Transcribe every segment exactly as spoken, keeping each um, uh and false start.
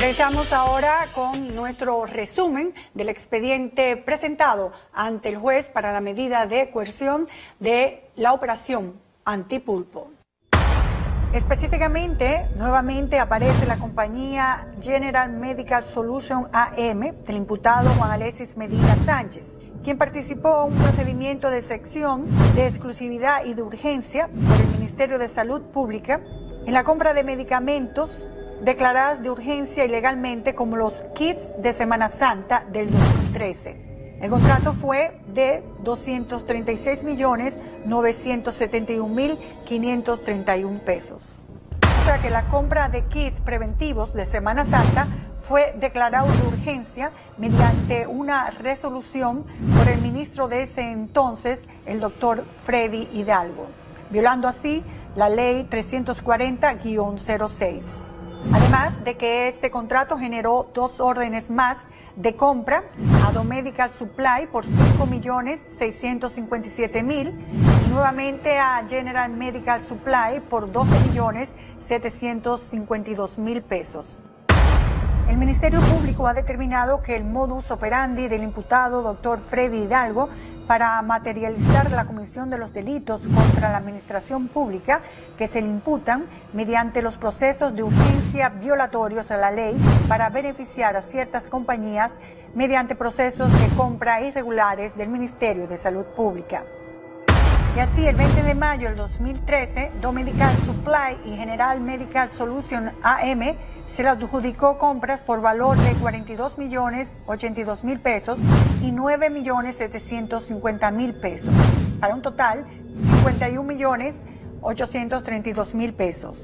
Regresamos ahora con nuestro resumen del expediente presentado ante el juez para la medida de coerción de la operación Antipulpo. Específicamente, nuevamente aparece la compañía General Medical Solutions A M del imputado Juan Alexis Medina Sánchez, quien participó en un procedimiento de sección de exclusividad y de urgencia por el Ministerio de Salud Pública en la compra de medicamentos declaradas de urgencia ilegalmente como los kits de Semana Santa del dos mil trece. El contrato fue de doscientos treinta y seis millones novecientos setenta y un mil quinientos treinta y uno pesos. O sea que la compra de kits preventivos de Semana Santa fue declarado de urgencia mediante una resolución por el ministro de ese entonces, el doctor Freddy Hidalgo, violando así la ley trescientos cuarenta guión cero seis. Además de que este contrato generó dos órdenes más de compra a Domedical Supply por cinco millones seiscientos cincuenta y siete mil y nuevamente a General Medical Supply por doce millones setecientos cincuenta y dos mil pesos. El Ministerio Público ha determinado que el modus operandi del imputado doctor Freddy Hidalgo para materializar la comisión de los delitos contra la administración pública que se le imputan mediante los procesos de urgencia violatorios a la ley para beneficiar a ciertas compañías mediante procesos de compra irregulares del Ministerio de Salud Pública. Y así, el veinte de mayo del dos mil trece, Domedical Supply y General Medical Solutions A M se le adjudicó compras por valor de cuarenta y dos millones ochenta y dos mil pesos y nueve millones setecientos cincuenta mil pesos, para un total cincuenta y un millones ochocientos treinta y dos mil pesos.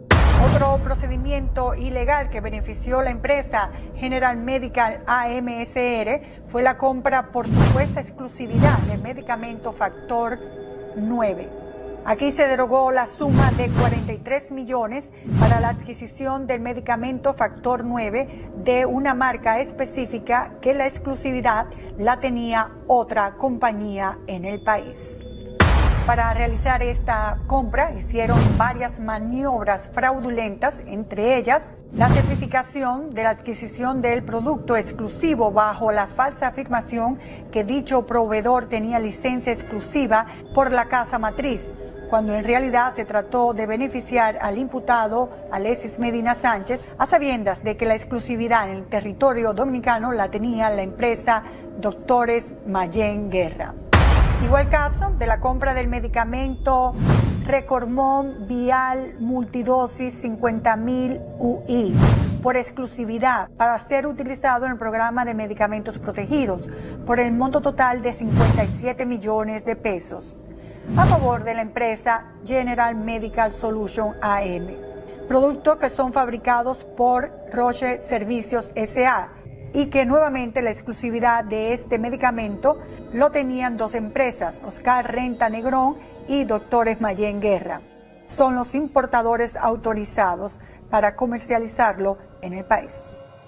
Otro procedimiento ilegal que benefició la empresa General Medical A M S R fue la compra por supuesta exclusividad del medicamento Factor nueve. Aquí se derogó la suma de cuarenta y tres millones para la adquisición del medicamento Factor nueve de una marca específica que la exclusividad la tenía otra compañía en el país. Para realizar esta compra hicieron varias maniobras fraudulentas, entre ellas la certificación de la adquisición del producto exclusivo bajo la falsa afirmación que dicho proveedor tenía licencia exclusiva por la casa matriz, cuando en realidad se trató de beneficiar al imputado Alexis Medina Sánchez a sabiendas de que la exclusividad en el territorio dominicano la tenía la empresa Doctores Mayén Guerra. Igual caso de la compra del medicamento Recormon Vial Multidosis cincuenta mil U I por exclusividad para ser utilizado en el programa de medicamentos protegidos por el monto total de cincuenta y siete millones de pesos a favor de la empresa General Medical Solutions A M, productos que son fabricados por Roche Servicios S A y que nuevamente la exclusividad de este medicamento lo tenían dos empresas, Oscar Renta Negrón y Doctores Mayén Guerra. Son los importadores autorizados para comercializarlo en el país.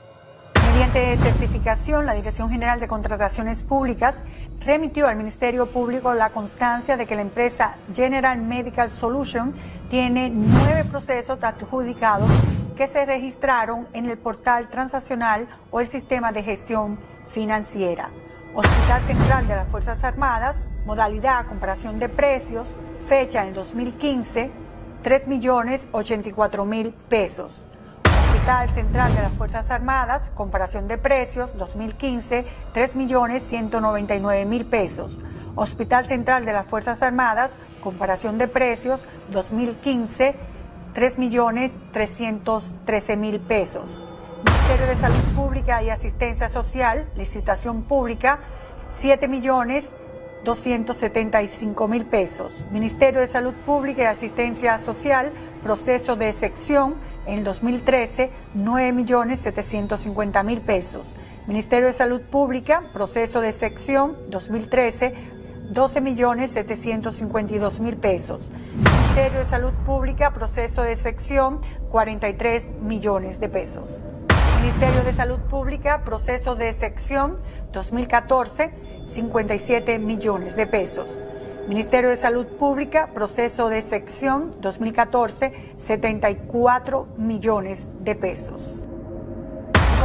Mediante certificación, la Dirección General de Contrataciones Públicas remitió al Ministerio Público la constancia de que la empresa General Medical Solutions tiene nueve procesos adjudicados que se registraron en el portal transaccional o el sistema de gestión financiera. Hospital Central de las Fuerzas Armadas, modalidad comparación de precios, fecha en el dos mil quince, tres millones ochenta y cuatro mil pesos. Hospital Central de las Fuerzas Armadas, comparación de precios, dos mil quince, tres millones ciento noventa y nueve mil pesos. Hospital Central de las Fuerzas Armadas, comparación de precios, dos mil quince, tres millones trescientos trece mil pesos. Ministerio de Salud Pública y Asistencia Social, licitación pública, siete millones doscientos setenta y cinco mil pesos. Ministerio de Salud Pública y Asistencia Social, proceso de sección, en el dos mil trece, nueve millones setecientos cincuenta mil pesos. Ministerio de Salud Pública, proceso de sección, dos mil trece, doce millones setecientos cincuenta y dos mil pesos. Ministerio de Salud Pública, proceso de sección, cuarenta y tres millones de pesos. Ministerio de Salud Pública, proceso de sección, dos mil catorce, cincuenta y siete millones de pesos. Ministerio de Salud Pública, proceso de sección, dos mil catorce, setenta y cuatro millones de pesos.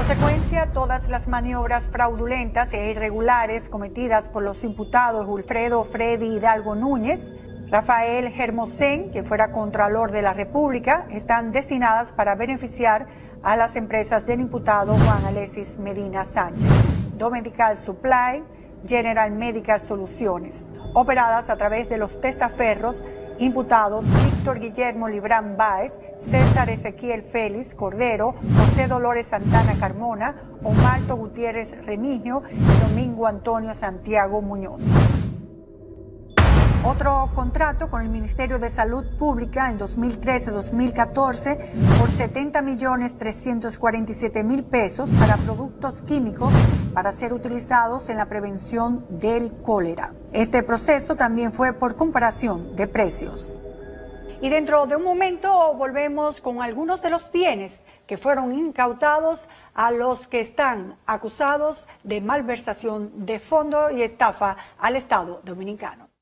consecuencia, todas las maniobras fraudulentas e irregulares cometidas por los imputados Wilfredo Freddy Hidalgo Núñez, Rafael Hermosén, que fuera Contralor de la República, están destinadas para beneficiar a las empresas del imputado Juan Alexis Medina Sánchez, Domedical Supply, General Medical Soluciones, operadas a través de los testaferros imputados Víctor Guillermo Librán Báez, César Ezequiel Félix Cordero, José Dolores Santana Carmona, Omarto Gutiérrez Remigio y Domingo Antonio Santiago Muñoz. Otro contrato con el Ministerio de Salud Pública en dos mil trece a dos mil catorce por setenta millones trescientos cuarenta y siete mil pesos para productos químicos para ser utilizados en la prevención del cólera. Este proceso también fue por comparación de precios. Y dentro de un momento volvemos con algunos de los bienes que fueron incautados a los que están acusados de malversación de fondo y estafa al Estado Dominicano.